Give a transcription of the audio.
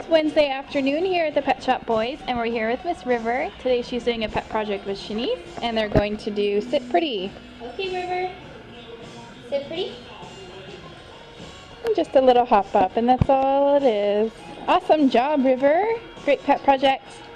Wednesday afternoon here at the Pet Shop Boys, and we're here with Miss River. Today she's doing a pet project with Shanice, and they're going to do Sit Pretty. Okay, River. Sit pretty. And just a little hop up, and that's all it is. Awesome job, River. Great pet project.